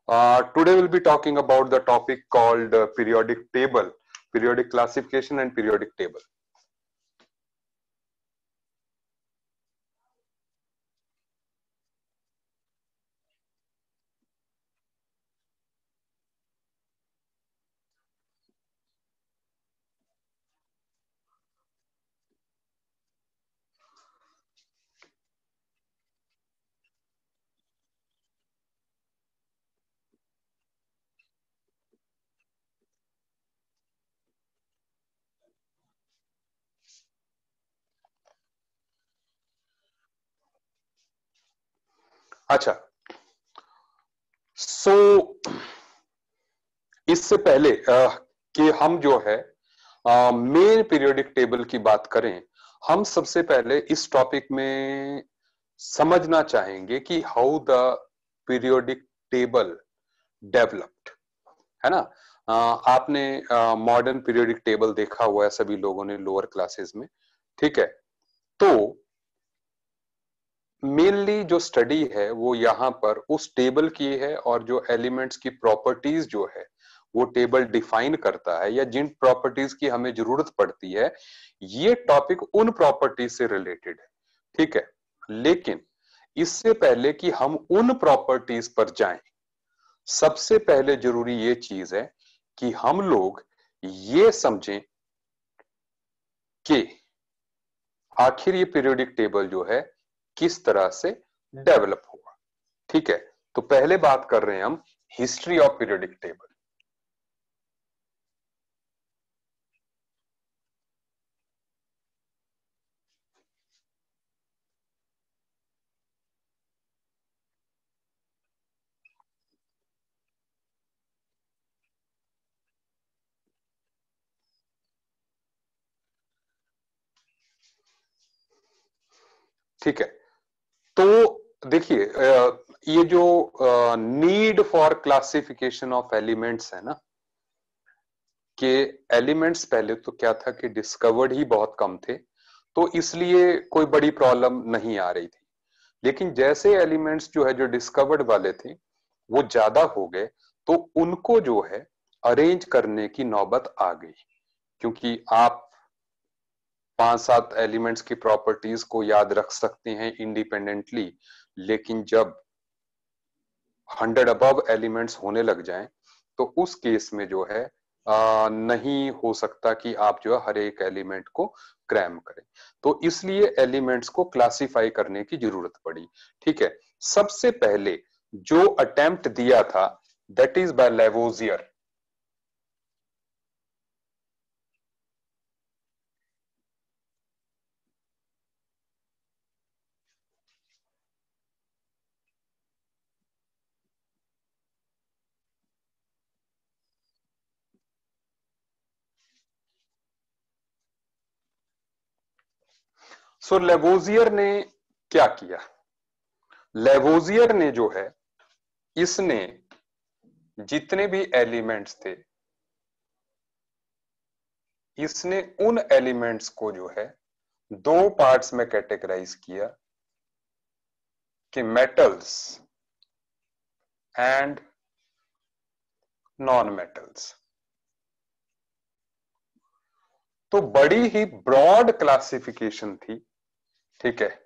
Today we'll be talking about the topic called periodic table, periodic classification and periodic table. अच्छा, सो इससे पहले कि हम जो है मेन पीरियोडिक टेबल की बात करें, हम सबसे पहले इस टॉपिक में समझना चाहेंगे कि how the periodic table developed, है ना। आपने मॉडर्न पीरियोडिक टेबल देखा हुआ है सभी लोगों ने लोअर क्लासेस में, ठीक है। तो मेनली जो स्टडी है वो यहाँ पर उस टेबल की है, और जो एलिमेंट्स की प्रॉपर्टीज जो है वो टेबल डिफाइन करता है, या जिन प्रॉपर्टीज की हमें जरूरत पड़ती है, ये टॉपिक उन प्रॉपर्टीज से रिलेटेड है, ठीक है। लेकिन इससे पहले कि हम उन प्रॉपर्टीज पर जाएं, सबसे पहले जरूरी ये चीज है कि हम लोग ये समझें कि आखिर ये पीरियोडिक टेबल जो है किस तरह से डेवलप हुआ, ठीक है। तो पहले बात कर रहे हैं हम हिस्ट्री ऑफ पीरियोडिक टेबल। ठीक है, तो देखिए, ये जो need for classification of elements है ना, कि एलिमेंट्स पहले तो क्या था कि डिस्कवर्ड ही बहुत कम थे, तो इसलिए कोई बड़ी प्रॉब्लम नहीं आ रही थी। लेकिन जैसे एलिमेंट्स जो है जो डिस्कवर्ड वाले थे वो ज्यादा हो गए, तो उनको जो है अरेंज करने की नौबत आ गई। क्योंकि आप 5-7 एलिमेंट्स की प्रॉपर्टीज को याद रख सकते हैं इंडिपेंडेंटली, लेकिन जब 100 अबव एलिमेंट्स होने लग जाएं, तो उस केस में जो है नहीं हो सकता कि आप जो है हर एक एलिमेंट को क्रैम करें। तो इसलिए एलिमेंट्स को क्लासिफाई करने की जरूरत पड़ी, ठीक है। सबसे पहले जो अटेम्प्ट दिया था that is by Lavoisier. So Lavoisier ने क्या किया? लेवोजियर ने जो है इसने जितने भी एलिमेंट्स थे, इसने उन एलिमेंट्स को जो है दो पार्ट्स में कैटेगराइज किया कि मेटल्स एंड नॉन मेटल्स। तो बड़ी ही ब्रॉड क्लासिफिकेशन थी, ठीक है,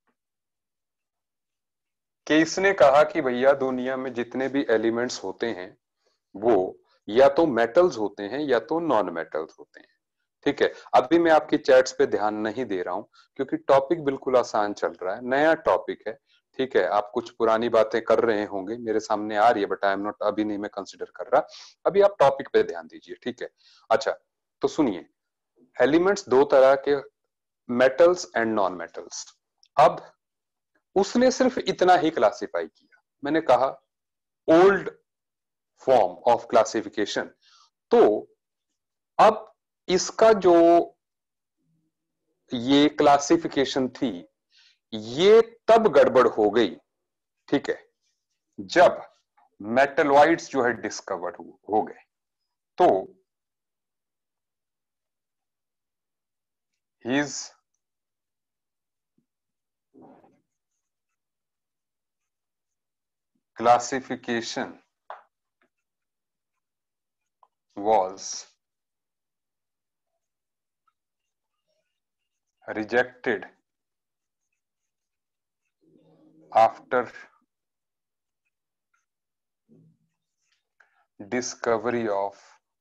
कि इसने कहा कि भैया दुनिया में जितने भी एलिमेंट्स होते हैं वो या तो मेटल्स होते हैं या तो नॉन मेटल्स होते हैं, ठीक है। अभी मैं आपकी चैट्स पे ध्यान नहीं दे रहा हूं क्योंकि टॉपिक बिल्कुल आसान चल रहा है, नया टॉपिक है, ठीक है। आप कुछ पुरानी बातें कर रहे होंगे, मेरे सामने आ रही है, बट आई एम नॉट, अभी नहीं मैं कंसिडर कर रहा। अभी आप टॉपिक पे ध्यान दीजिए, ठीक है। अच्छा, तो सुनिए, एलिमेंट्स दो तरह के, मेटल्स एंड नॉन मेटल्स। अब उसने सिर्फ इतना ही क्लासिफाई किया, मैंने कहा ओल्ड फॉर्म ऑफ क्लासिफिकेशन। तो अब इसका जो ये क्लासिफिकेशन थी, ये तब गड़बड़ हो गई, ठीक है, जब मेटलॉइड्स जो है डिस्कवर हो गए। तो his classification was rejected after discovery of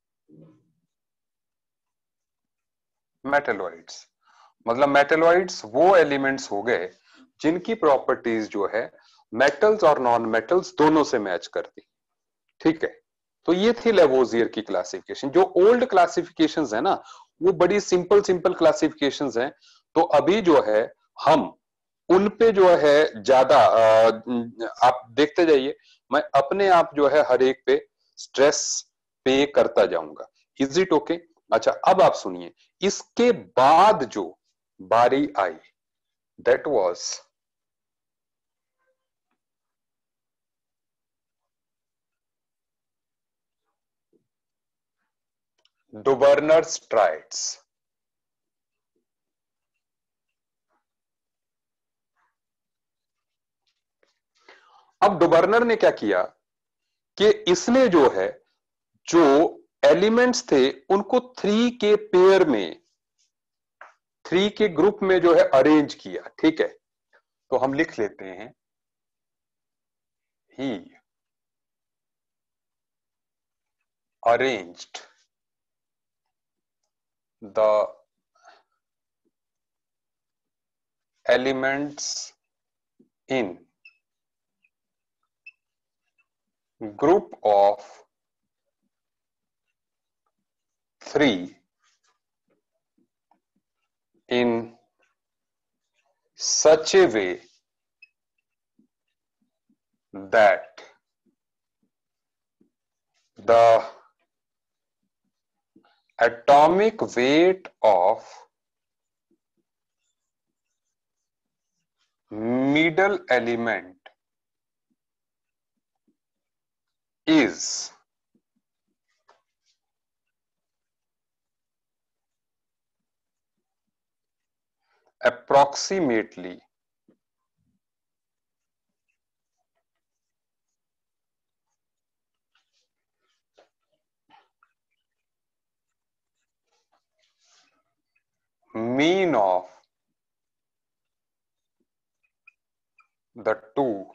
metalloids. मतलब मेटलॉइड्स वो एलिमेंट्स हो गए जिनकी प्रॉपर्टीज जो है मेटल्स और नॉन मेटल्स दोनों से मैच करती। ठीक है, तो ये थी लेवोजियर की क्लासिफिकेशन। जो ओल्ड क्लासिफिकेशंस है ना वो बड़ी सिंपल सिंपल क्लासिफिकेशंस हैं। तो अभी जो है हम उन पे जो है ज्यादा आप देखते जाइए, मैं अपने आप जो है हर एक पे स्ट्रेस पे करता जाऊंगा। Is it okay? अच्छा, अब आप सुनिए, इसके बाद जो बारी आई दैट वाज डुबर्नर्स ट्राइड्स। अब डुबर्नर ने क्या किया कि इसने जो है जो एलिमेंट्स थे उनको 3 के पेयर में, 3 के ग्रुप में जो है अरेंज किया। ठीक है, तो हम लिख लेते हैं ही arranged the elements in group of 3 in such a way that the atomic weight of middle element is approximately mean of the two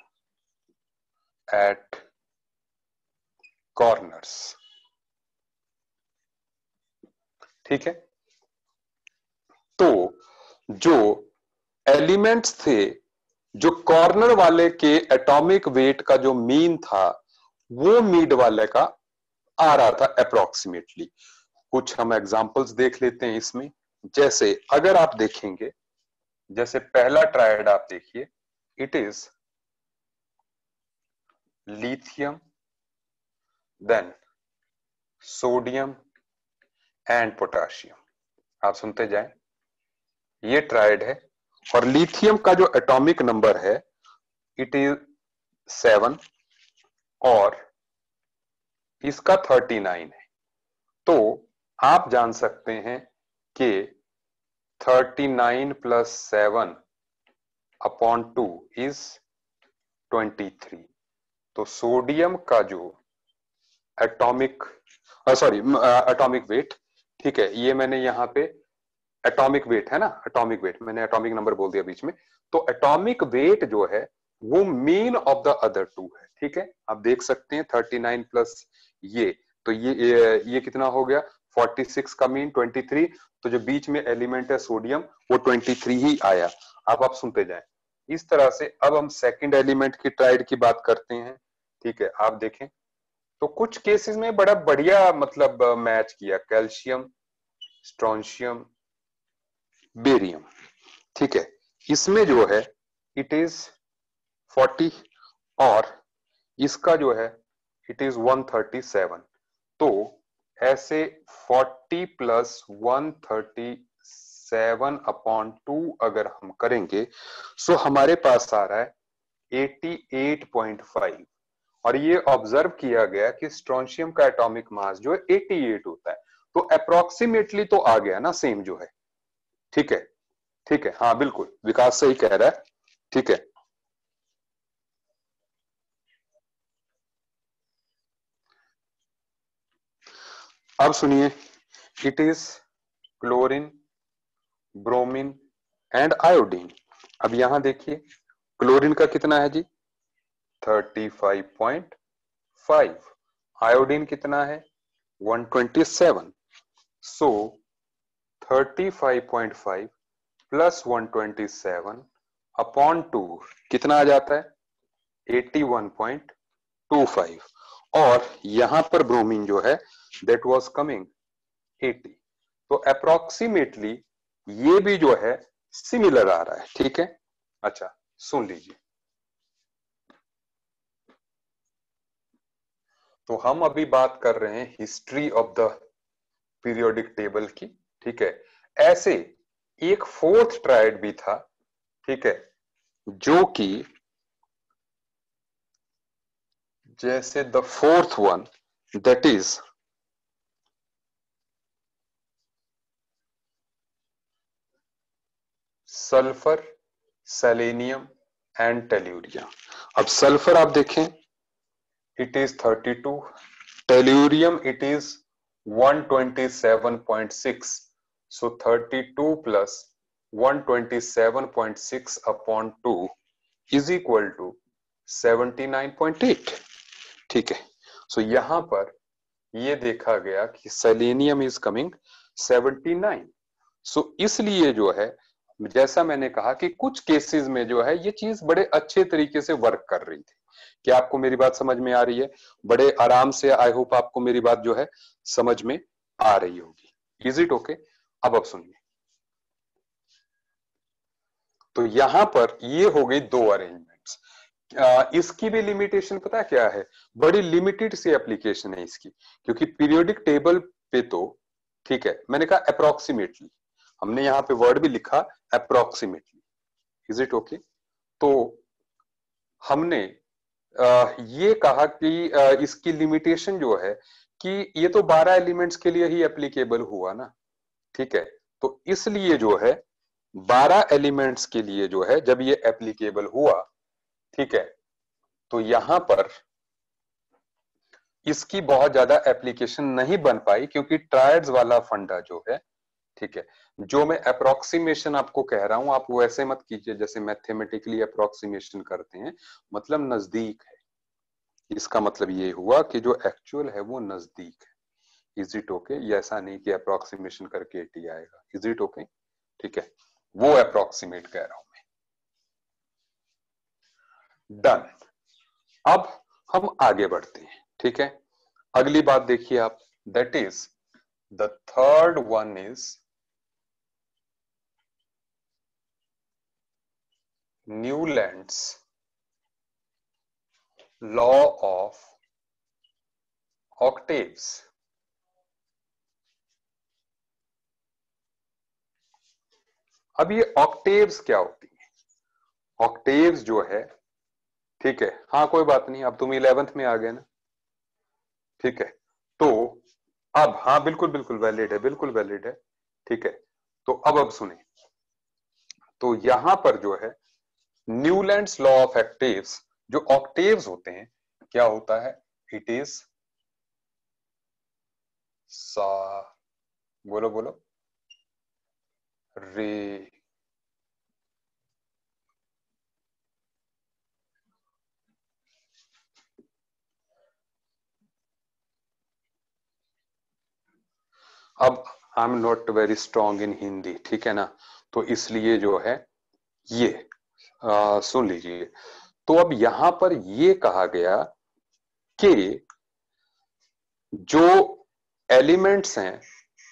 at corners। ठीक है, तो जो एलिमेंट्स थे जो कॉर्नर वाले के एटॉमिक वेट का जो मीन था वो मिड वाले का आ रहा था अप्रोक्सीमेटली। कुछ हम एग्जांपल्स देख लेते हैं इसमें। जैसे अगर आप देखेंगे, जैसे पहला ट्रायड आप देखिए, it is lithium, then sodium and potassium. आप सुनते जाएं, ये ट्रायड है और लिथियम का जो एटॉमिक नंबर है इट इज 7 और इसका 39 है। तो आप जान सकते हैं कि 39 + 7 अपॉन 2 इज 23। तो सोडियम का जो एटॉमिक एटॉमिक वेट, ठीक है, ये मैंने यहाँ पे एटॉमिक वेट है ना, एटॉमिक वेट मैंने एटॉमिक नंबर बोल दिया बीच में। तो एटॉमिक वेट जो है वो mean of the other two है। ठीक है, आप देख सकते हैं 39 प्लस ये, तो ये कितना हो गया 46 का मीन 23। तो जो बीच में एलिमेंट है सोडियम वो 23 ही आया। आप सुनते जाएं इस तरह से। अब हम सेकंड एलिमेंट की ट्राइड की बात करते हैं। ठीक है, आप देखें तो कुछ केसेस में बड़ा बढ़िया मतलब मैच किया, कैल्शियम, स्ट्रोंशियम, बेरियम। ठीक है, इसमें जो है इट इज 40 और इसका जो है इट इज 137। तो ऐसे 40 + 137 अपॉन 2 अगर हम करेंगे सो हमारे पास आ रहा है 88.5। और ये ऑब्जर्व किया गया कि स्ट्रोंशियम का एटॉमिक मास जो है 88 होता है। तो अप्रोक्सीमेटली तो आ गया ना सेम जो है। ठीक है, ठीक है, हाँ बिल्कुल विकास सही कह रहा है। ठीक है, अब सुनिए, it is chlorine, bromine and iodine. अब यहां देखिए, क्लोरीन का कितना है जी? 35.5। आयोडीन कितना है? 127। सो 35.5 प्लस 127 अपॉन 2 कितना आ जाता है? 81.25। और यहां पर ब्रोमीन जो है दैट वाज कमिंग 80। तो अप्रोक्सीमेटली ये भी जो है सिमिलर आ रहा है। ठीक है, अच्छा सुन लीजिए। तो हम अभी बात कर रहे हैं history of the periodic table की। ठीक है, ऐसे एक फोर्थ ट्रायड भी था, ठीक है, जो कि जैसे the fourth one that is sulphur, selenium and telluria. अब सल्फर आप देखें, it is 32, tellurium it is 127.6। So 32 plus 127.6 upon 2 is equal to 79.8। ठीक है, सो यहां पर ये देखा गया कि सेलेनियम इज कमिंग 79। सो इसलिए जो है, जैसा मैंने कहा कि कुछ केसेस में जो है ये चीज बड़े अच्छे तरीके से वर्क कर रही थी। क्या आपको मेरी बात समझ में आ रही है? बड़े आराम से, आई होप आपको मेरी बात जो है समझ में आ रही होगी। Is it okay? अब सुनिए, तो यहां पर ये हो गई दो अरेंजमेंट्स। इसकी भी लिमिटेशन पता है क्या है? बड़ी लिमिटेड सी एप्लीकेशन है इसकी, क्योंकि पीरियोडिक टेबल पे तो ठीक है, मैंने कहा अप्रोक्सीमेटली, हमने यहां पे वर्ड भी लिखा अप्रोक्सीमेटली। Is it okay? तो हमने ये कहा कि इसकी लिमिटेशन जो है कि ये तो 12 एलिमेंट्स के लिए ही एप्लीकेबल हुआ ना। ठीक है, तो इसलिए जो है 12 एलिमेंट्स के लिए जो है जब ये एप्लीकेबल हुआ, ठीक है, तो यहां पर इसकी बहुत ज्यादा एप्लीकेशन नहीं बन पाई, क्योंकि ट्रायड्स वाला फंडा जो है, ठीक है, जो मैं अप्रोक्सीमेशन आपको कह रहा हूं, आप वैसे मत कीजिए जैसे मैथमेटिकली अप्रोक्सीमेशन करते हैं, मतलब नजदीक है। इसका मतलब ये हुआ कि जो एक्चुअल है वो नजदीक है। Is it okay? ये ऐसा नहीं कि अप्रोक्सीमेशन करके 80 आएगा। Is it okay? ठीक है, वो अप्रोक्सीमेट कह रहा हूं मैं। डन। अब हम आगे बढ़ते हैं। ठीक है, अगली बात देखिए आप, that is the third one is Newlands law of octaves. अब ये ऑक्टेव्स क्या होती है? ऑक्टेव्स जो है, ठीक है, हाँ कोई बात नहीं, अब तुम 11th में आ गए ना। ठीक है, तो अब हाँ बिल्कुल बिल्कुल वैलिड है, बिल्कुल वैलिड है। ठीक है, तो अब सुने, तो यहां पर जो है न्यूलैंड्स लॉ ऑफ ऑक्टेव्स, जो ऑक्टेव्स होते हैं क्या होता है? इट इज सा, बोलो बोलो, रे, अब I am not very strong in Hindi, ठीक है ना, तो इसलिए जो है ये सुन लीजिए। तो अब यहां पर ये कहा गया कि जो एलिमेंट्स हैं,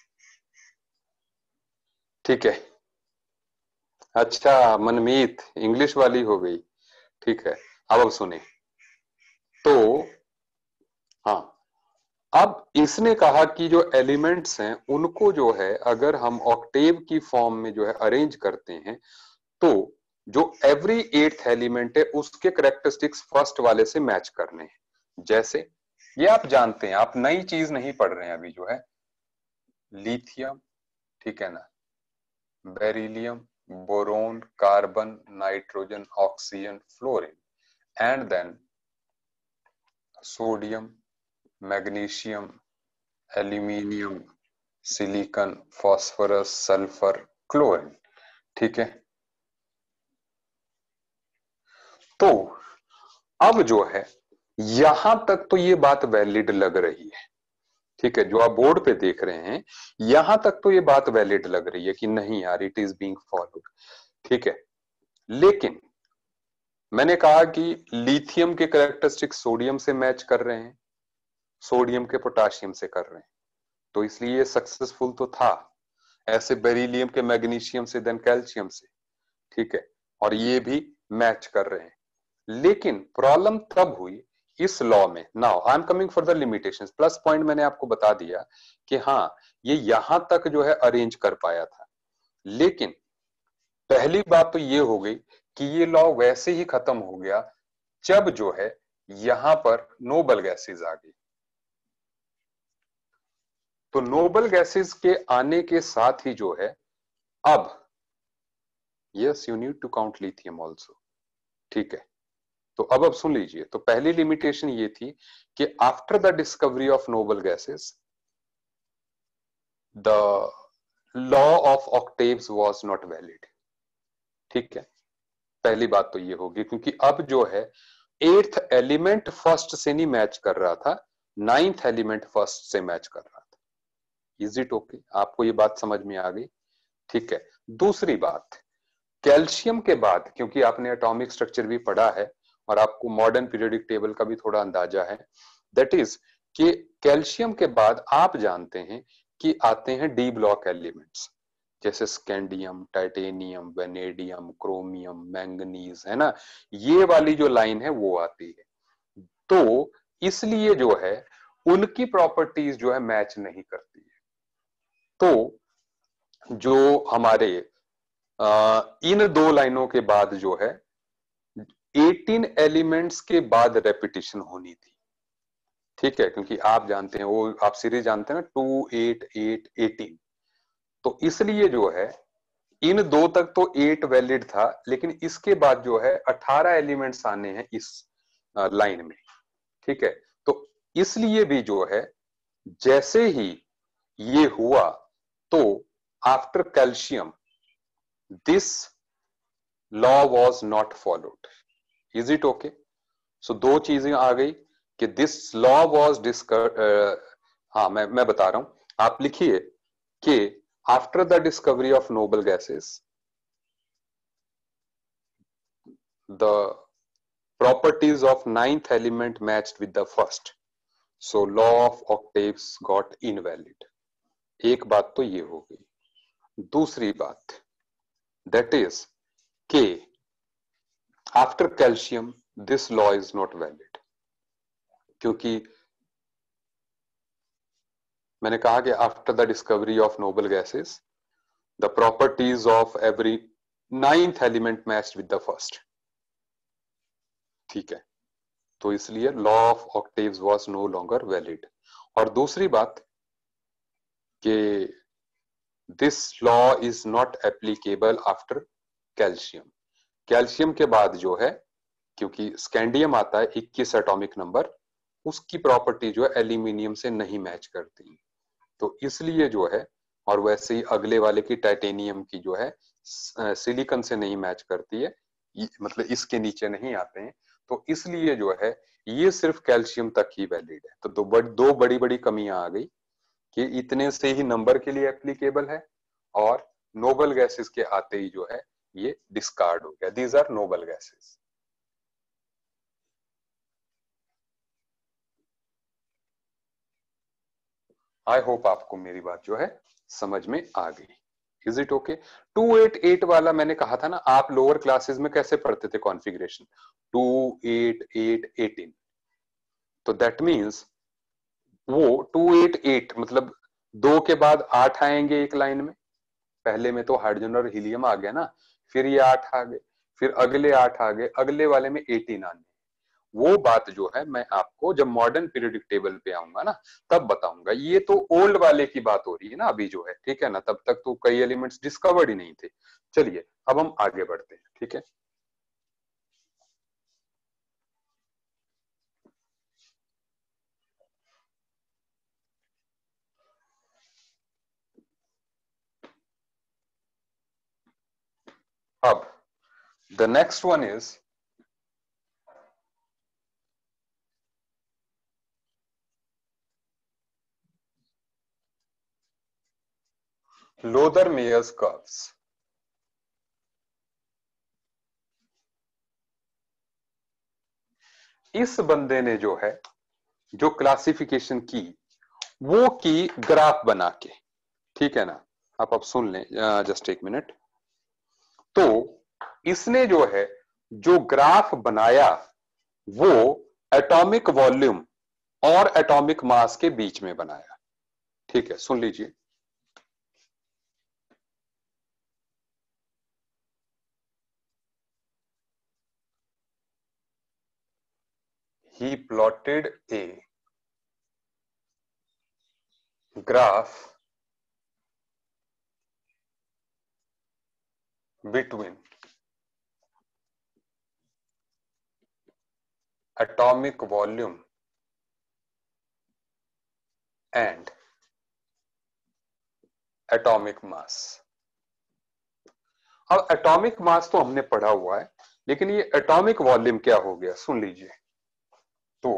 ठीक है, अच्छा मनमीत इंग्लिश वाली हो गई। ठीक है, अब सुने, तो हाँ, अब इसने कहा कि जो एलिमेंट्स हैं उनको जो है अगर हम ऑक्टेव की फॉर्म में जो है अरेंज करते हैं, तो जो एवरी एट्थ एलिमेंट है उसके करेक्टरिस्टिक्स फर्स्ट वाले से मैच करने हैं। जैसे ये आप जानते हैं, आप नई चीज नहीं पढ़ रहे हैं अभी जो है, लिथियम, ठीक है ना, beryllium, boron, carbon, nitrogen, oxygen, fluorine, and then sodium, magnesium, aluminium, silicon, phosphorus, sulphur, chlorine. ठीक है, तो अब जो है यहां तक तो ये बात वैलिड लग रही है। ठीक है, जो आप बोर्ड पे देख रहे हैं यहां तक तो ये बात वैलिड लग रही है कि नहीं यार, इट इज बीइंग फॉलोड। ठीक है, लेकिन मैंने कहा कि लिथियम के कैरेक्टरिस्टिक सोडियम से मैच कर रहे हैं, सोडियम के पोटाशियम से कर रहे हैं, तो इसलिए ये सक्सेसफुल तो था। ऐसे बेरिलियम के मैग्नीशियम से, देन कैल्शियम से। ठीक है, और ये भी मैच कर रहे हैं। लेकिन प्रॉब्लम तब हुई इस लॉ में। Now I am coming for the limitations. Plus point मैंने आपको बता दिया कि हाँ, ये यहां तक जो है अरेंज कर पाया था। लेकिन पहली बात तो ये हो गई कि ये लॉ वैसे ही खत्म हो गया जब जो है यहां पर नोबल गैसेस आ गई। तो नोबल गैसेस के आने के साथ ही जो है अब, yes you need to count lithium also. ठीक है, तो अब सुन लीजिए। तो पहली लिमिटेशन ये थी कि after the discovery of noble gases the law of octaves was not valid. ठीक है, पहली बात तो ये होगी, क्योंकि अब जो है एट्थ एलिमेंट फर्स्ट से नहीं मैच कर रहा था, नाइन्थ एलिमेंट फर्स्ट से मैच कर रहा था। Is it okay? आपको ये बात समझ में आ गई? ठीक है, दूसरी बात, कैल्शियम के बाद, क्योंकि आपने एटॉमिक स्ट्रक्चर भी पढ़ा है और आपको मॉडर्न पीरियोडिक टेबल का भी थोड़ा अंदाजा है, दैट इज कि कैल्शियम के बाद आप जानते हैं कि आते हैं डी ब्लॉक एलिमेंट्स, जैसे scandium, titanium, vanadium, chromium, manganese, है ना। ये वाली जो लाइन है वो आती है। तो इसलिए जो है उनकी प्रॉपर्टीज जो है मैच नहीं करती है। तो जो हमारे इन दो लाइनों के बाद जो है 18 एलिमेंट्स के बाद रेपिटेशन होनी थी। ठीक है, क्योंकि आप जानते हैं, वो आप सीरीज जानते हैं ना, 2 8 8 18। तो इसलिए जो है इन दो तक तो 8 वैलिड था, लेकिन इसके बाद जो है 18 एलिमेंट्स आने हैं इस लाइन में। ठीक है, तो इसलिए भी जो है जैसे ही ये हुआ, तो after calcium this law was not followed. Is it okay? So दो चीजें आ गई कि दिस लॉ वॉज हाँ, मैं बता रहा हूं, आप लिखिए कि after the discovery of noble gases the properties of ninth element matched with the first, so law of octaves got invalid। एक बात तो ये हो गई। दूसरी बात, that is कि after calcium this law is not valid, क्योंकि मैंने कहा कि after the discovery of noble gases the properties of every ninth element matched with the first। ठीक है, तो इसलिए law of octaves was no longer valid. और दूसरी बात कि this law is not applicable after calcium. Calcium के बाद जो है, क्योंकि स्कैंडियम आता है 21 एटॉमिक नंबर, उसकी प्रॉपर्टी जो है एल्यूमिनियम से नहीं मैच करती, तो इसलिए जो है, और वैसे ही अगले वाले की टाइटेनियम की जो है सिलिकॉन से नहीं मैच करती है, मतलब इसके नीचे नहीं आते हैं, तो इसलिए जो है ये सिर्फ कैल्शियम तक ही वैलिड है। तो दो बड़ी बड़ी कमियां आ गई कि इतने से ही नंबर के लिए एप्लीकेबल है, और नोबल गैसेस के आते ही जो है ये डिस्कार्ड हो गया। These are noble gases. I hope आपको मेरी बात जो है समझ में आ गई। Is it okay? 288 वाला मैंने कहा था ना, आप लोअर क्लासेस में कैसे पढ़ते थे कॉन्फ़िगरेशन, 2 8 8 18। तो दैट मींस वो 288 मतलब दो के बाद 8 आएंगे एक लाइन में। पहले में तो हाइड्रोजन और हीलियम आ गया ना, फिर ये 8 आ गए, फिर अगले 8 आ गए, अगले वाले में 18 आने। वो बात जो है मैं आपको जब मॉडर्न पीरियोडिक टेबल पे आऊंगा ना तब बताऊंगा। ये तो ओल्ड वाले की बात हो रही है ना अभी जो है, ठीक है ना, तब तक तो कई एलिमेंट्स डिस्कवर्ड ही नहीं थे। चलिए अब हम आगे बढ़ते हैं। ठीक है, अब the next one is Lothar Meyer's curves. इस बंदे ने जो है जो क्लासिफिकेशन की वो की ग्राफ बना के, ठीक है ना। आप अब सुन लें, जस्ट एक मिनट। तो इसने जो है जो ग्राफ बनाया वो एटॉमिक वॉल्यूम और एटॉमिक मास के बीच में बनाया, ठीक है, सुन लीजिए। He plotted a graph between atomic volume and atomic mass। अब एटॉमिक मास तो हमने पढ़ा हुआ है, लेकिन ये एटॉमिक वॉल्यूम क्या हो गया, सुन लीजिए। तो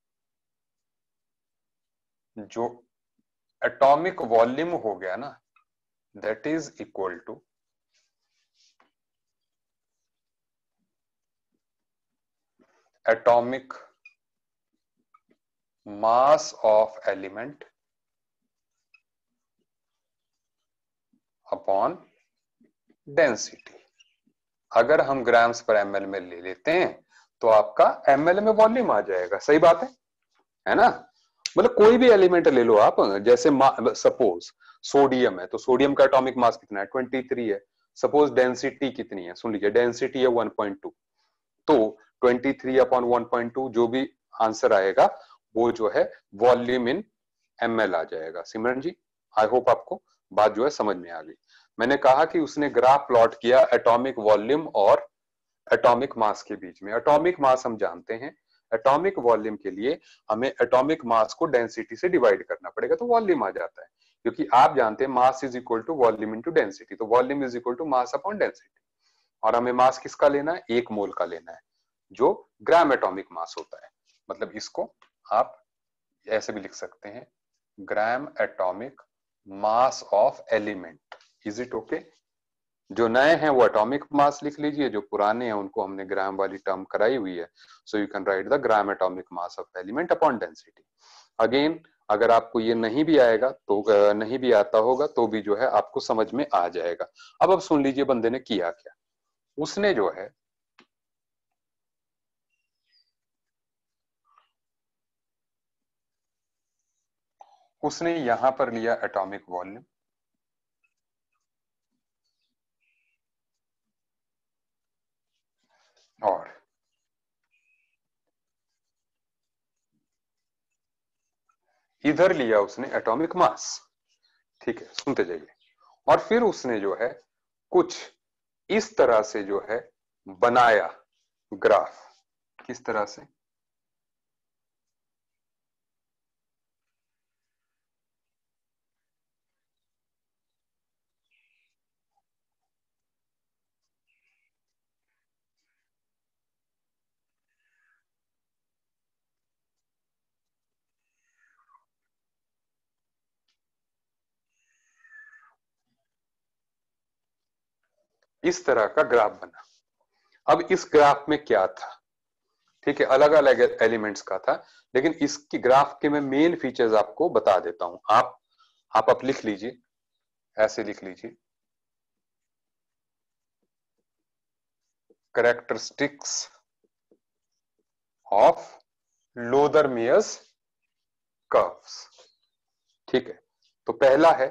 जो एटॉमिक वॉल्यूम हो गया ना, that is equal to atomic mass of element upon density. अगर हम ग्राम्स पर एमएल में ले लेते हैं तो आपका एमएल में वॉल्यूम आ जाएगा। सही बात है ना। मतलब कोई भी एलिमेंट ले लो आप, जैसे सपोज सोडियम है तो सोडियम का एटॉमिक मास कितना है, 23 है। सपोज डेंसिटी कितनी है, सुन लीजिए, डेंसिटी है 1.2, तो 23 अपॉन 1.2 जो भी आंसर आएगा वो जो है वॉल्यूम इन एमएल आ जाएगा। सिमरन जी, आई होप आपको बात जो है समझ में आ गई। मैंने कहा कि उसने ग्राफ प्लॉट किया एटॉमिक वॉल्यूम और एटॉमिक मास के बीच में। एटॉमिक मास हम जानते हैं, एटॉमिक वॉल्यूम के लिए हमें एटॉमिक मास को डेंसिटी से डिवाइड करना पड़ेगा तो वॉल्यूम आ जाता है। क्योंकि आप जानते हैं mass is equal to volume into density, तो volume is equal to mass upon density. और हमें मास किसका लेना है, 1 मोल का लेना है, जो ग्राम एटॉमिक मास होता है। मतलब इसको आप ऐसे भी लिख सकते हैं, gram atomic mass of element. Is it okay? जो नए हैं वो एटॉमिक मास लिख लीजिए, जो पुराने हैं उनको हमने ग्राम वाली टर्म कराई हुई है। So you can write the gram atomic mass of element upon density. Again अगर आपको ये नहीं भी आएगा तो नहीं भी आता होगा तो भी जो है आपको समझ में आ जाएगा। अब सुन लीजिए बंदे ने किया क्या। उसने जो है उसने यहां पर लिया एटॉमिक वॉल्यूम, और इधर लिया उसने एटॉमिक मास। ठीक है, सुनते जाइए। और फिर उसने जो है कुछ इस तरह से जो है बनाया ग्राफ। किस तरह से, इस तरह का ग्राफ बना। अब इस ग्राफ में क्या था, ठीक है, अलग अलग एलिमेंट्स का था, लेकिन इसकी ग्राफ के मैं मेन फीचर्स आपको बता देता हूं। आप लिख लीजिए, ऐसे लिख लीजिए, कैरेक्टरिस्टिक्स ऑफ लोदर-मेयर्स कर्व्स। ठीक है, तो पहला है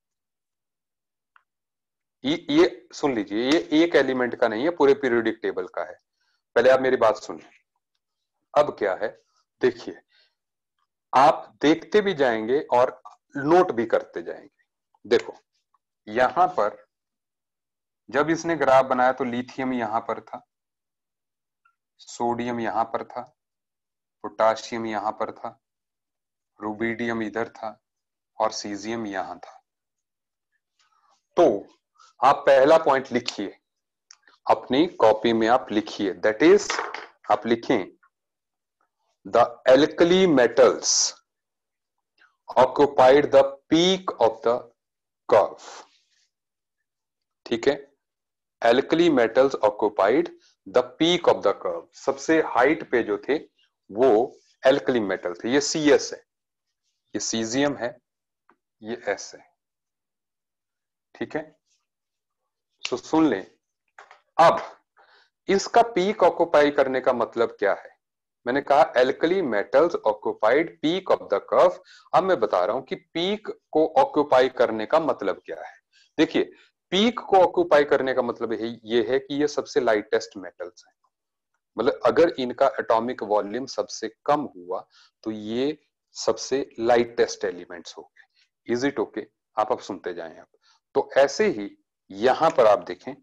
ये सुन लीजिए, ये एक एलिमेंट का नहीं है, पूरे पीरियोडिक टेबल का है। पहले आप मेरी बात सुनिए। अब क्या है, देखिए, आप देखते भी जाएंगे और नोट भी करते जाएंगे। देखो, यहां पर जब इसने ग्राफ बनाया तो लिथियम यहां पर था, सोडियम यहां पर था, पोटाशियम यहां पर था, रुबिडियम इधर था, और सीजियम यहां था। तो आप पहला पॉइंट लिखिए, अपनी कॉपी में आप लिखिए, दैट इज आप लिखें the alkali metals occupied the peak of the curve. ठीक है, alkali metals occupied the peak of the curve, सबसे हाइट पे जो थे वो एल्कली मेटल थे। ये CS है, ये सीजियम है, ये S है। ठीक है, तो सुन लें। अब इसका पीक ऑक्युपाई करने का मतलब क्या है? मैंने कहा alkali metals occupied peak of the curve. अब मैं बता रहा हूं कि पीक को ऑक्युपाई करने का मतलब क्या है। देखिए, पीक को ऑक्युपाई करने का मतलब ये है कि ये सबसे लाइटेस्ट मेटल्स हैं। मतलब अगर इनका एटॉमिक वॉल्यूम सबसे कम हुआ तो ये सबसे लाइटेस्ट एलिमेंट्स हो गए। Is it okay? आप अब सुनते जाएं। अब तो ऐसे ही यहां पर आप देखें,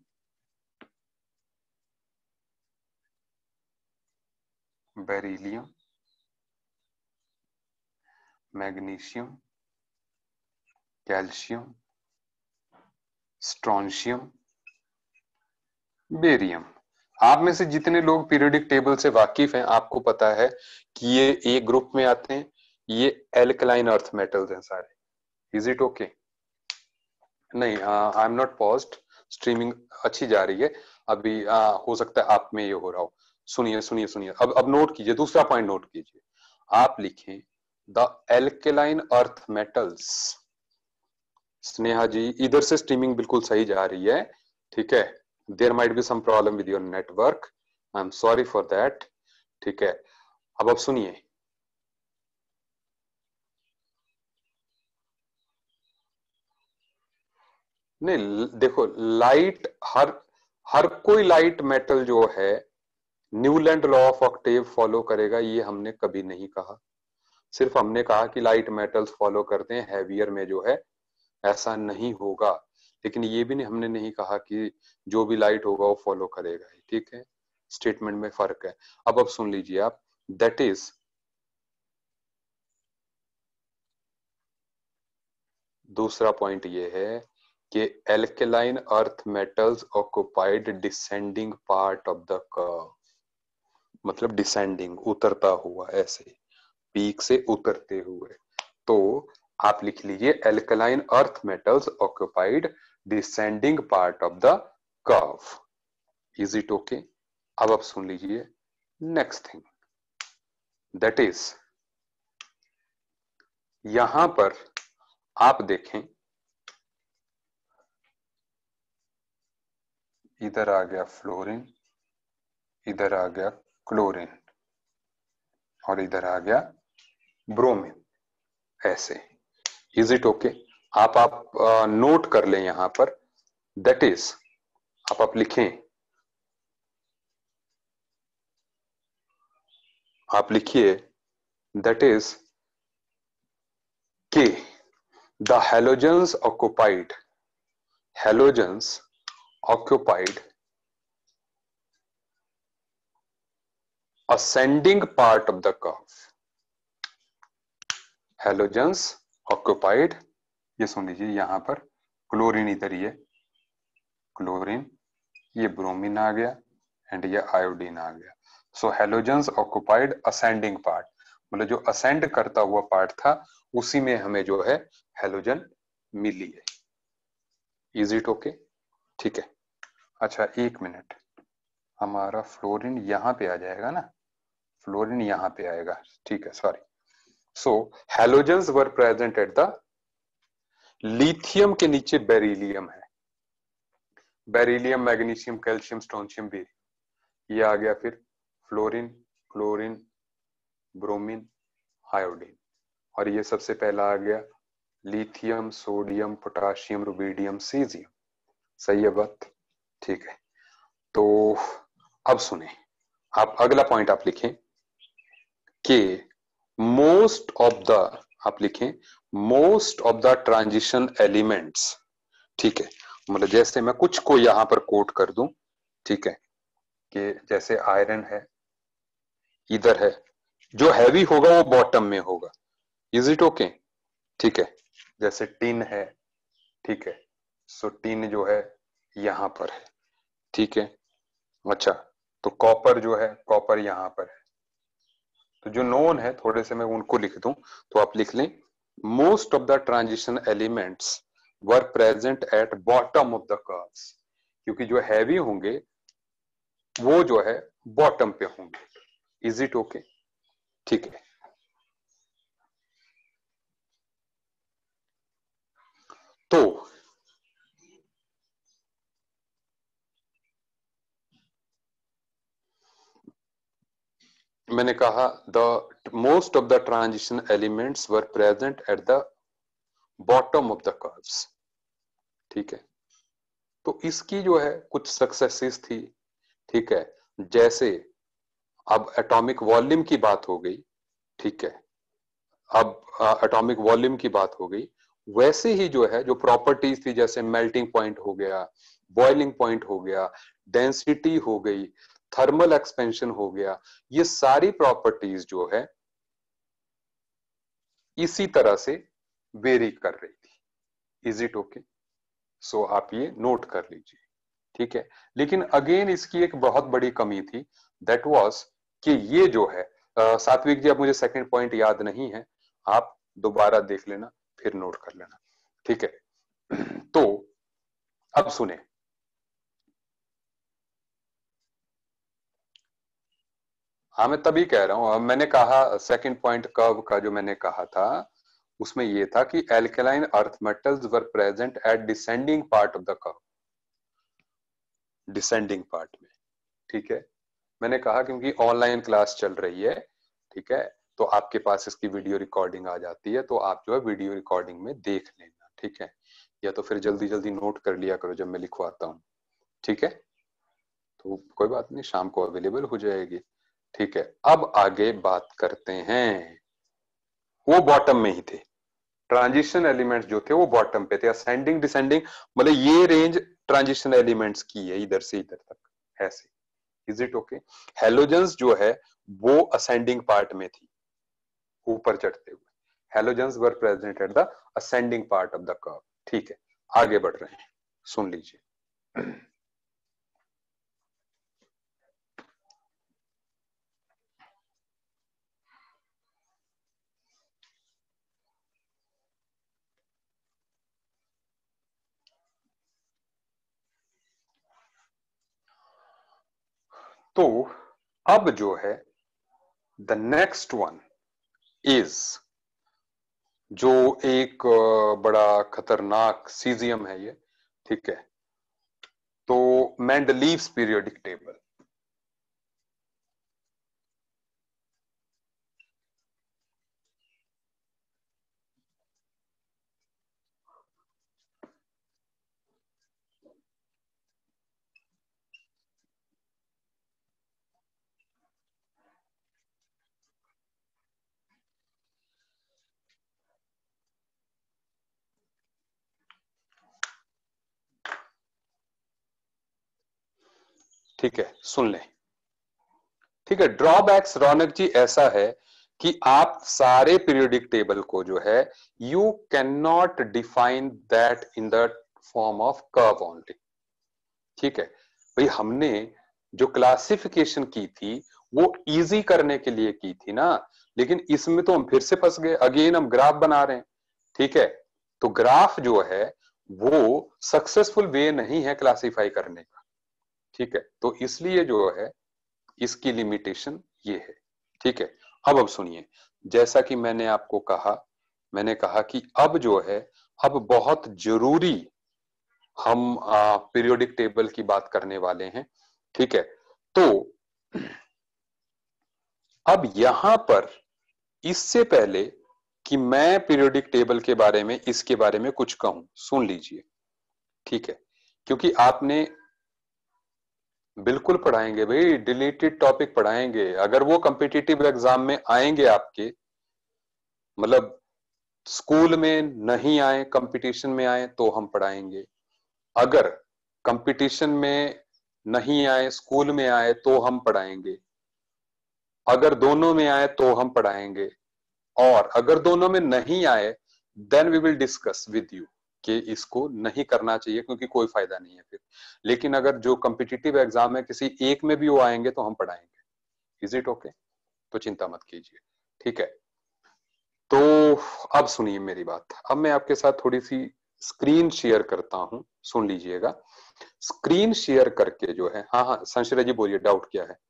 beryllium, magnesium, calcium, strontium, barium. आप में से जितने लोग पीरियोडिक टेबल से वाकिफ हैं, आपको पता है कि ये एक ग्रुप में आते हैं। ये एल्कलाइन अर्थ मेटल्स हैं सारे। Is it okay? नहीं, I am not paused, streaming अच्छी जा रही है। अभी हो सकता है आप में ये हो रहा हो। सुनिए सुनिए सुनिए, अब नोट कीजिए, दूसरा पॉइंट नोट कीजिए। आप लिखें the alkaline earth metals. Sneha ji, इधर से स्ट्रीमिंग बिल्कुल सही जा रही है। ठीक है, there might be some problem with your network, I am sorry for that. ठीक है, अब सुनिए। नहीं, देखो, लाइट, हर हर कोई लाइट मेटल जो है Newland law of octave follow करेगा, ये हमने कभी नहीं कहा। सिर्फ हमने कहा कि लाइट मेटल्स फॉलो करते हैं, हैवियर में जो है ऐसा नहीं होगा। लेकिन ये भी नहीं, हमने नहीं कहा कि जो भी लाइट होगा वो फॉलो करेगा ही। ठीक है, स्टेटमेंट में फर्क है। अब सुन लीजिए आप, दैट इज, दूसरा पॉइंट ये है कि alkaline earth metals occupied descending part of the curve. मतलब डिसेंडिंग, उतरता हुआ, ऐसे पीक से उतरते हुए। तो आप लिख लीजिए alkaline earth metals occupied descending part of the curve. Is it okay? अब आप सुन लीजिए नेक्स्ट थिंग, दैट इज, यहां पर आप देखें, इधर आ गया फ्लोरीन, इधर आ गया क्लोरीन, और इधर आ गया ब्रोमीन, ऐसे। Is it okay? आप नोट कर लें यहां पर, दैट इज, आप लिखें, आप लिखिए दैट इज के the halogens occupied, halogens occupied ascending part of the curve. Halogens occupied, ये सुन लीजिए, यहां पर क्लोरीन इधर, ये क्लोरीन, ये ब्रोमीन आ गया, एंड ये आयोडीन आ गया। So halogens occupied ascending part, मतलब जो असेंड करता हुआ पार्ट था उसी में हमें जो है हेलोजन मिली है। Is it okay? ठीक है, अच्छा एक मिनट, हमारा फ्लोरीन यहां पे आ जाएगा ना, फ्लोरीन यहां पे आएगा। ठीक है, sorry. So halogens were present at the, lithium के नीचे बेरिलियम है, beryllium, magnesium, calcium, strontium, barium, ये आ गया। फिर फ्लोरीन, क्लोरीन, ब्रोमीन, आयोडीन, और ये सबसे पहला आ गया lithium, sodium, potassium, rubidium, caesium. सही है बात? ठीक है, तो अब सुने, आप अगला पॉइंट आप लिखें कि मोस्ट ऑफ द, आप लिखें most of the transition elements. ठीक है, मतलब जैसे मैं कुछ को यहां पर कोट कर दूं, ठीक है, कि जैसे आयरन है, इधर है, जो हैवी होगा वो बॉटम में होगा। Is it okay? ठीक है, जैसे टिन है, ठीक है, सो टिन जो है यहां पर है, ठीक है, अच्छा, तो कॉपर जो है, कॉपर यहां पर है, तो जो नोन है थोड़े से मैं उनको लिख दूं, तो आप लिख लें, most of the transition elements were present at bottom of the curves, क्योंकि जो हैवी होंगे वो जो है बॉटम पे होंगे। Is it okay? ठीक है। तो मैंने कहा the most of the transition elements were present at the bottom of the curves. ठीक है, तो इसकी जो है कुछ सक्सेसेस थी। ठीक है, जैसे अब एटॉमिक वॉल्यूम की बात हो गई। ठीक है, अब एटॉमिक वॉल्यूम की बात हो गई, वैसे ही जो है जो प्रॉपर्टीज थी, जैसे मेल्टिंग पॉइंट हो गया, बॉइलिंग पॉइंट हो गया, डेंसिटी हो गई, थर्मल एक्सपेंशन हो गया, ये सारी प्रॉपर्टीज जो है इसी तरह से वेरी कर रही थी। Is it okay? सो आप ये नोट कर लीजिए। ठीक है, लेकिन अगेन इसकी एक बहुत बड़ी कमी थी, दैट वाज कि ये जो है सात्विक जी, अब मुझे सेकंड पॉइंट याद नहीं है, आप दोबारा देख लेना, फिर नोट कर लेना। ठीक है, तो अब सुने, हाँ मैं तभी कह रहा हूं, अब मैंने कहा सेकंड पॉइंट कर्व का जो मैंने कहा था, उसमें ये था कि alkaline earth metals were present at descending part of the curve, descending part में। ठीक है, मैंने कहा क्योंकि ऑनलाइन क्लास चल रही है, ठीक है, तो आपके पास इसकी वीडियो रिकॉर्डिंग आ जाती है, तो आप जो है वीडियो रिकॉर्डिंग में देख लेना। ठीक है, या तो फिर जल्दी जल्दी नोट कर लिया करो जब मैं लिखवाता हूँ। ठीक है, तो कोई बात नहीं, शाम को अवेलेबल हो जाएगी। ठीक है, अब आगे बात करते हैं, वो बॉटम में ही थे, ट्रांजिशन एलिमेंट्स जो थे वो बॉटम पे थे, असेंडिंग डिसेंडिंग, मतलब ये रेंज ट्रांजिशन एलिमेंट्स की है, इधर से इधर तक ऐसे। Is it okay? हेलोजेंस जो है वो असेंडिंग पार्ट में थी, ऊपर चढ़ते हुए, halogens were present at the ascending part of the curve. ठीक है, आगे बढ़ रहे हैं, सुन लीजिए। तो अब जो है द नेक्स्ट वन इज, जो एक बड़ा खतरनाक सीजियम है ये। ठीक है, तो मेंडलीव्स पीरियोडिक टेबल। ठीक है, सुन लें। ठीक है, ड्रॉबैक्स रौनक जी ऐसा है कि आप सारे पीरियोडिक टेबल को जो है, you can not define that in the form of curve only. ठीक है भाई, हमने जो क्लासिफिकेशन की थी वो इजी करने के लिए की थी ना, लेकिन इसमें तो हम फिर से फंस गए, अगेन हम ग्राफ बना रहे हैं। ठीक है, तो ग्राफ जो है वो सक्सेसफुल वे नहीं है क्लासिफाई करने का। ठीक है, तो इसलिए जो है इसकी लिमिटेशन ये है। ठीक है, अब सुनिए, जैसा कि मैंने आपको कहा, मैंने कहा कि अब जो है, अब बहुत जरूरी हम पीरियोडिक टेबल की बात करने वाले हैं। ठीक है, तो अब यहां पर इससे पहले कि मैं पीरियोडिक टेबल के बारे में, इसके बारे में कुछ कहूं, सुन लीजिए। ठीक है, क्योंकि आपने, बिल्कुल पढ़ाएंगे भाई, डिलीटेड टॉपिक पढ़ाएंगे, अगर वो कम्पिटिटिव एग्जाम में आएंगे आपके, मतलब स्कूल में नहीं आए कंपटीशन में आए तो हम पढ़ाएंगे, अगर कंपटीशन में नहीं आए स्कूल में आए तो हम पढ़ाएंगे, अगर दोनों में आए तो हम पढ़ाएंगे, और अगर दोनों में नहीं आए then we will discuss with you. कि इसको नहीं करना चाहिए क्योंकि कोई फायदा नहीं है फिर। लेकिन अगर जो कम्पिटिटिव एग्जाम है किसी एक में भी वो आएंगे तो हम पढ़ाएंगे। Is it okay? तो चिंता मत कीजिए, ठीक है। तो अब सुनिए मेरी बात, अब मैं आपके साथ थोड़ी सी स्क्रीन शेयर करता हूं, सुन लीजिएगा। स्क्रीन शेयर करके जो है, हाँ हाँ संश्रय जी बोलिए, डाउट क्या है?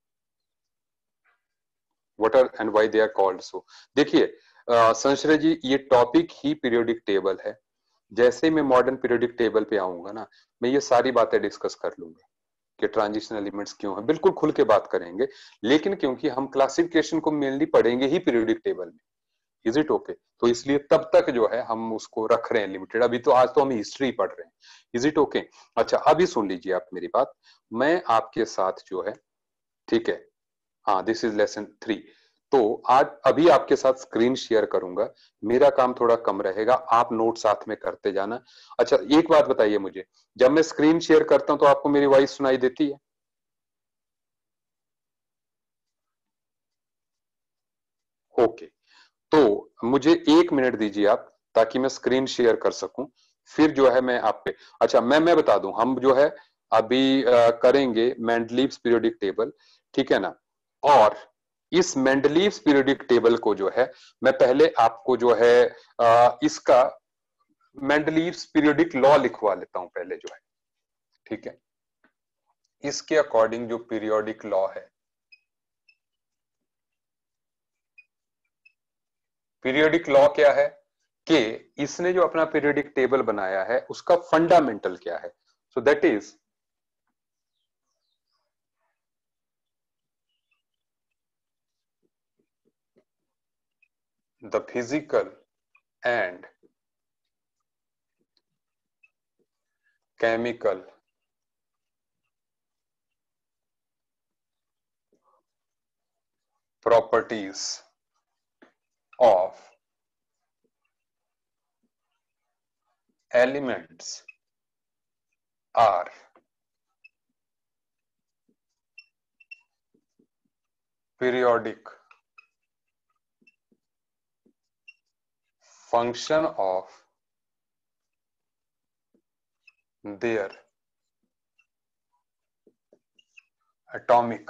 What are and why they are called so? देखिए संश्रय जी, ये टॉपिक ही पीरियोडिक टेबल है। जैसे मैं मॉडर्न पीरियोडिक टेबल पे आऊंगा ना, मैं ये सारी बातें डिस्कस कर लूंगा कि ट्रांजिशन एलिमेंट्स क्यों है, बिल्कुल खुल के बात करेंगे। लेकिन क्योंकि हम क्लासिफिकेशन को मेनली पढ़ेंगे ही पीरियोडिक टेबल में, इज इट ओके? तो इसलिए तब तक जो है हम उसको रख रहे हैं लिमिटेड। अभी तो आज तो हम हिस्ट्री पढ़ रहे हैं, इज इट ओके? अच्छा अभी सुन लीजिए आप मेरी बात। मैं आपके साथ जो है, ठीक है, हाँ दिस इज लेसन 3। तो आज अभी आपके साथ स्क्रीन शेयर करूंगा। मेरा काम थोड़ा कम रहेगा, आप नोट साथ में करते जाना। अच्छा एक बात बताइए मुझे, जब मैं स्क्रीन शेयर करता हूं तो आपको मेरी वॉइस सुनाई देती है? ओके। तो मुझे 1 मिनट दीजिए आप, ताकि मैं स्क्रीन शेयर कर सकूं। फिर जो है मैं आप पे, अच्छा मैं बता दूं, हम जो है अभी करेंगे मेंडलीव्स पीरियोडिक टेबल, ठीक है ना? और इस मेंडलीव्स पीरियोडिक टेबल को जो है, मैं पहले आपको जो है इसका मेंडलीव्स पीरियोडिक लॉ लिखवा लेता हूं पहले जो है, ठीक है। इसके अकॉर्डिंग जो पीरियोडिक लॉ है, पीरियोडिक लॉ क्या है कि इसने जो अपना पीरियोडिक टेबल बनाया है उसका फंडामेंटल क्या है? So that is the physical and chemical properties of elements are periodic function of their atomic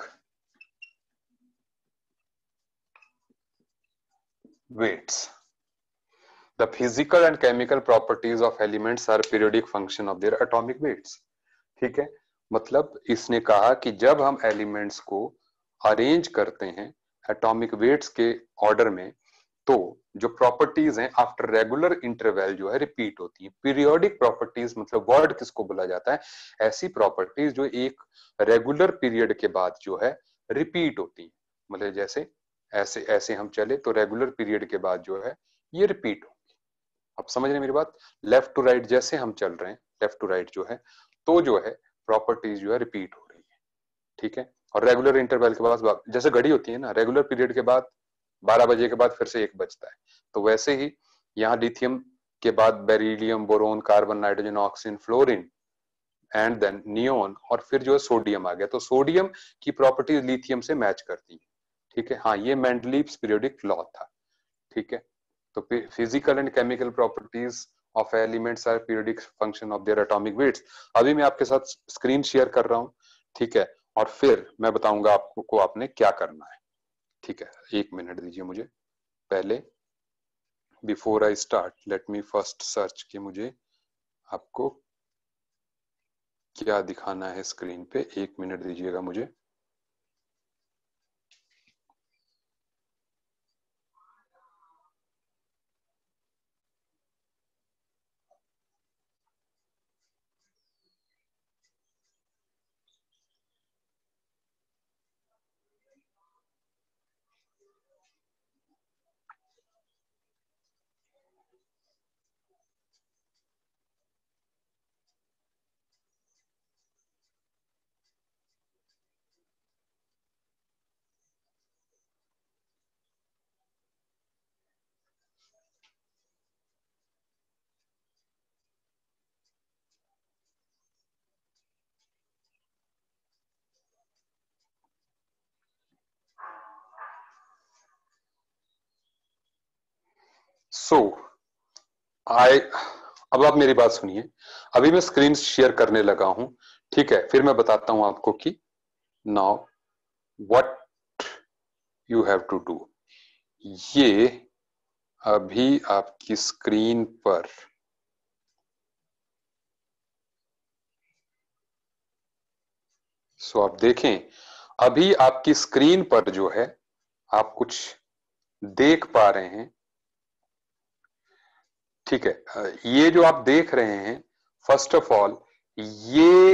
weights. The physical and chemical properties of elements are periodic function of their atomic weights. ठीक है, मतलब इसने कहा कि जब हम elements को arrange करते हैं एटॉमिक वेट्स के ऑर्डर में, तो जो प्रॉपर्टीज हैं आफ्टर रेगुलर इंटरवल जो है रिपीट होती हैं। पीरियोडिक प्रॉपर्टीज मतलब वर्ड किसको बोला जाता है? ऐसी प्रॉपर्टीज जो एक रेगुलर पीरियड के बाद जो है रिपीट होती हैं। मतलब जैसे ऐसे ऐसे हम चले तो रेगुलर पीरियड के बाद जो है ये रिपीट हो। आप समझ रहे हैं मेरी बात? लेफ्ट टू राइट जैसे हम चल रहे हैं, लेफ्ट टू राइट जो है, तो जो है प्रॉपर्टीज जो है रिपीट हो रही है, ठीक है। और रेगुलर इंटरवल के बाद, जैसे घड़ी होती है ना, रेगुलर पीरियड के बाद 12 बजे के बाद फिर से 1 बजता है, तो वैसे ही यहाँ लिथियम के बाद beryllium, boron, carbon, nitrogen, oxygen, fluorine and then neon, और फिर जो है सोडियम आ गया। तो सोडियम की प्रॉपर्टीज लिथियम से मैच करती है, ठीक है। हाँ ये मेंडलीव्स पीरियोडिक लॉ था, ठीक है। तो physical and chemical properties of elements are periodic function of their atomic weights. अभी मैं आपके साथ स्क्रीन शेयर कर रहा हूं, ठीक है, और फिर मैं बताऊंगा आपको आपने क्या करना है, ठीक है। 1 मिनट दीजिए मुझे पहले, before I start let me first search कि मुझे आपको क्या दिखाना है स्क्रीन पे। 1 मिनट दीजिएगा मुझे। सो आई अब आप मेरी बात सुनिए, अभी मैं स्क्रीन शेयर करने लगा हूं, ठीक है, फिर मैं बताता हूं आपको कि now what you have to do. ये अभी आपकी स्क्रीन पर आप देखें, अभी आपकी स्क्रीन पर जो है आप कुछ देख पा रहे हैं, ठीक है। ये जो आप देख रहे हैं, फर्स्ट ऑफ ऑल ये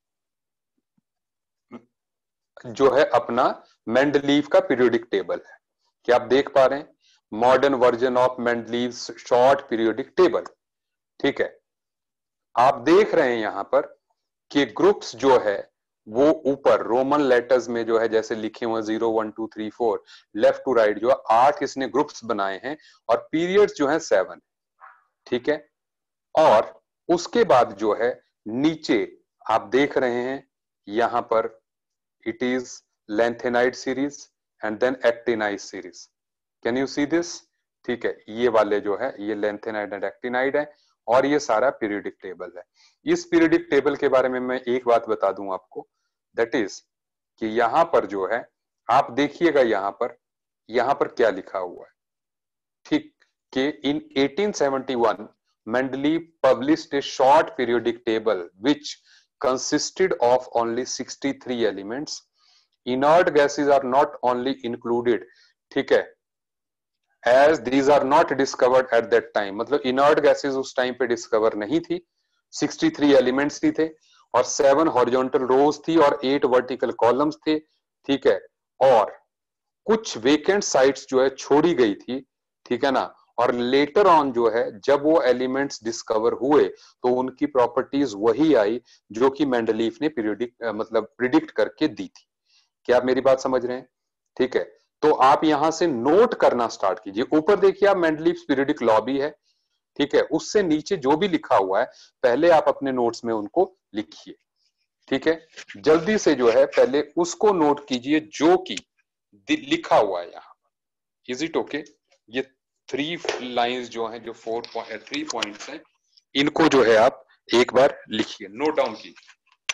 जो है अपना मेंडलीव का पीरियोडिक टेबल है। क्या आप देख पा रहे हैं? Modern version of Mendeleev short periodic table, ठीक है। आप देख रहे हैं यहां पर कि ग्रुप्स जो है वो ऊपर रोमन लेटर्स में जो है जैसे लिखे हुए 0 1 2 3 4 लेफ्ट टू राइट जो है 8 इसने ग्रुप्स बनाए हैं, और पीरियड्स जो है 7, ठीक है। और उसके बाद जो है नीचे आप देख रहे हैं यहां पर it is lanthanide series and then actinide series. Can you see this? ठीक है, ये वाले जो है ये lanthanide and actinide है, और ये सारा पीरियोडिक टेबल है। इस पीरियोडिक टेबल के बारे में मैं एक बात बता दूं आपको, दैट इज कि यहां पर जो है आप देखिएगा यहां पर क्या लिखा हुआ है, ठीक, कि इन 1871 Mendeleev published a short periodic table which consisted of only 63 elements. Inert gases are not only included, ठीक है, as these are not discovered at that time, मतलब inert gases उस टाइम पे डिस्कवर नहीं थी, 63 एलिमेंट्स ही थे, और 7 हॉरिजॉन्टल रोज थी और 8 वर्टिकल कॉलम्स थे, ठीक है। और कुछ वेकेंट साइट्स जो है छोड़ी गई थी, ठीक है ना। और लेटर ऑन जो है जब वो एलिमेंट्स डिस्कवर हुए तो उनकी प्रॉपर्टीज वही आई जो कि मेंडलीफ ने पीरियोडिक मतलब प्रिडिक्ट करके दी थी। क्या आप मेरी बात समझ रहे हैं? ठीक है, तो आप यहां से नोट करना स्टार्ट कीजिए। ऊपर देखिए आप मेंडलीफ पीरियोडिक लॉ भी है, ठीक है, उससे नीचे जो भी लिखा हुआ है पहले आप अपने नोट्स में उनको लिखिए, ठीक है। जल्दी से जो है पहले उसको नोट कीजिए जो कि लिखा हुआ है यहाँ। Is it okay? ये 3 लाइंस जो हैं, जो 3 पॉइंट्स हैं, इनको जो है आप एक बार लिखिए, नोट डाउन कीजिए।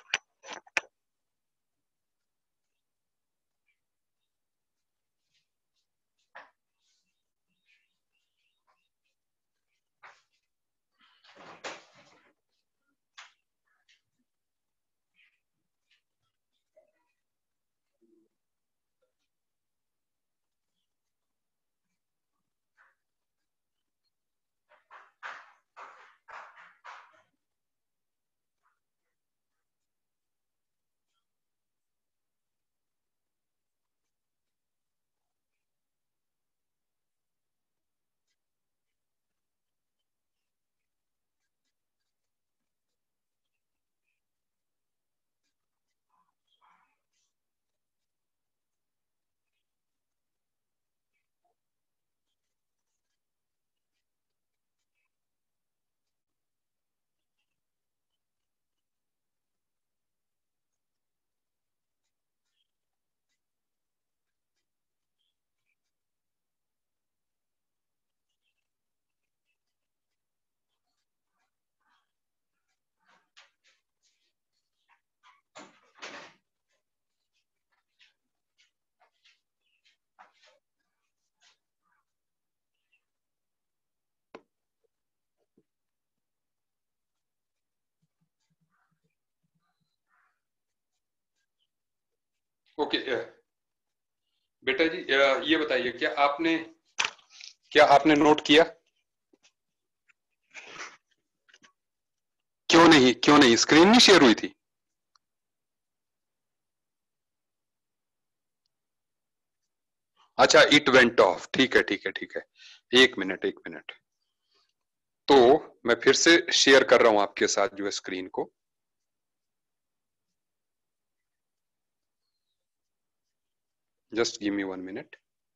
ओके, बेटा जी ये बताइए, क्या आपने नोट किया? क्यों नहीं स्क्रीन नहीं शेयर हुई थी? अच्छा, इट वेंट ऑफ, ठीक है ठीक है ठीक है, एक मिनट एक मिनट। तो मैं फिर से शेयर कर रहा हूं आपके साथ जो है स्क्रीन को। Just give me 1 minute.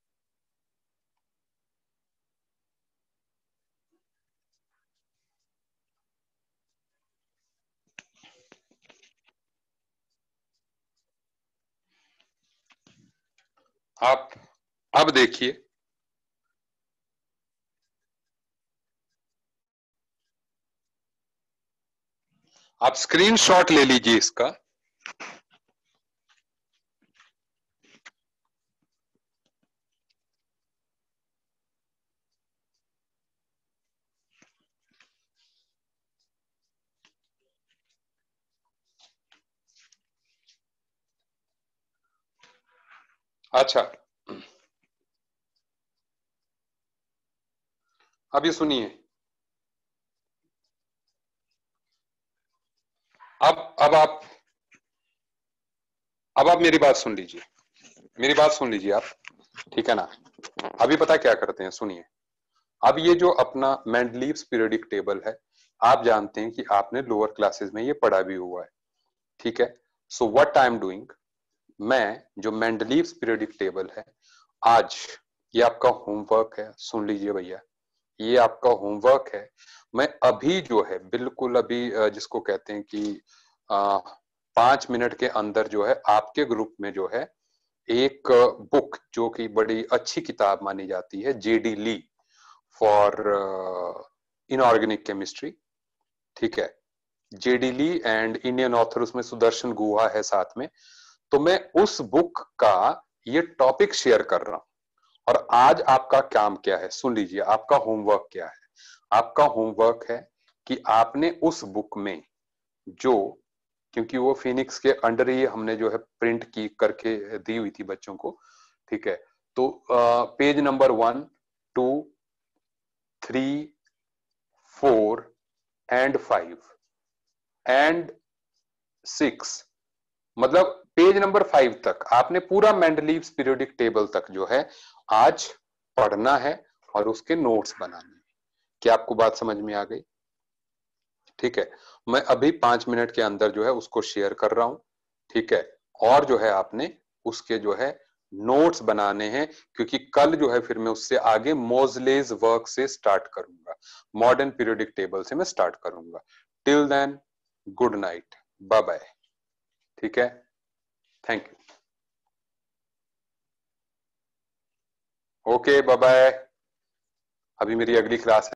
आप अब देखिए, आप स्क्रीनशॉट ले लीजिए इसका। अच्छा, अब ये सुनिए। अब आप मेरी बात सुन लीजिए, मेरी बात सुन लीजिए आप, ठीक है ना। अभी पता क्या करते हैं, सुनिए। अब ये जो अपना मेंडलीव्स पीरियोडिक टेबल है, आप जानते हैं कि आपने लोअर क्लासेस में ये पढ़ा भी हुआ है, ठीक है। So what I am doing, मैं जो मेंडलीव्स पीरियोडिक टेबल है, आज ये आपका होमवर्क है, सुन लीजिए भैया, ये आपका होमवर्क है। मैं अभी जो है बिल्कुल अभी जिसको कहते हैं कि 5 मिनट के अंदर जो है आपके ग्रुप में जो है एक बुक जो कि बड़ी अच्छी किताब मानी जाती है, JD Lee for inorganic chemistry, ठीक है। JD Lee and Indian author उसमें सुदर्शन गुहा है साथ में। तो मैं उस बुक का ये टॉपिक शेयर कर रहा हूं। और आज आपका काम क्या है, सुन लीजिए, आपका होमवर्क क्या है। आपका होमवर्क है कि आपने उस बुक में जो, क्योंकि वो फिनिक्स के अंडर ही हमने जो है प्रिंट की करके दी हुई थी बच्चों को, ठीक है। तो पेज नंबर 1, 2, 3, 4 एंड 5 एंड 6, मतलब पेज नंबर 5 तक आपने पूरा मेंडलीव्स पीरियोडिक टेबल तक जो है आज पढ़ना है और उसके नोट्स बनाने हैं। क्या आपको बात समझ में आ गई? ठीक है। मैं अभी 5 मिनट के अंदर जो है उसको शेयर कर रहा हूं, ठीक है। और जो है आपने उसके जो है नोट्स बनाने हैं, क्योंकि कल जो है फिर मैं उससे आगे मोजलेज वर्क से स्टार्ट करूंगा, मॉडर्न पीरियोडिक टेबल से मैं स्टार्ट करूंगा। Till then, good night, bye bye, ठीक है। Thank you, okay, bye bye. अभी मेरी अगली क्लास है।